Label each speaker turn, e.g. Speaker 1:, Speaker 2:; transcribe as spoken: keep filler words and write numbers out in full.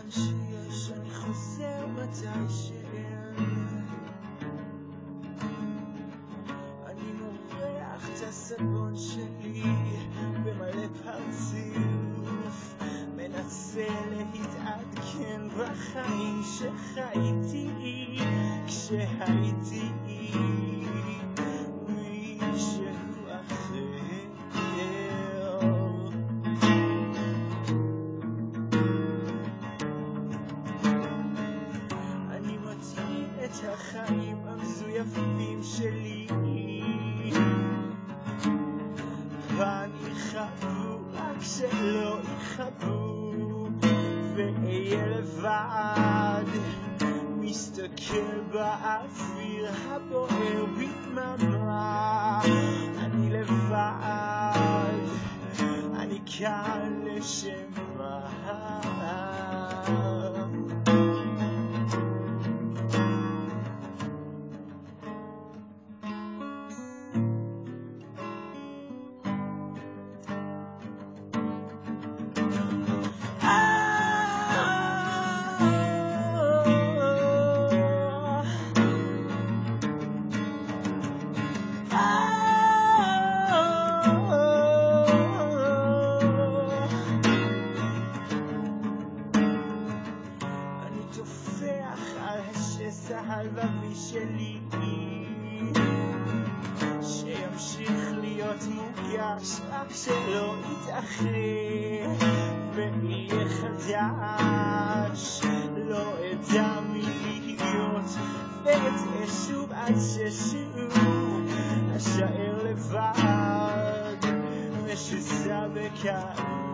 Speaker 1: שיש אני חוזר מתי שאין, אני מורח את הסבון שלי במלא פרצוף, מנסה להתעדכן בחיים שחייתי כשהייתי מישהו אחר. אני מתאים את החיים המזויפים שלי, ואני חבו רק שלא יחבו, ואהיה לבד מסתכל באוויר הבוער בדממה. אני לבד, אני כאן לשם מה. הלבבי שלי שימשיך להיות מוגש רק שלא יתאחר ויהיה חדש, לא אדע מי להיות ואצא שוב עד ששוב אשאר לבד משוסע בכאב.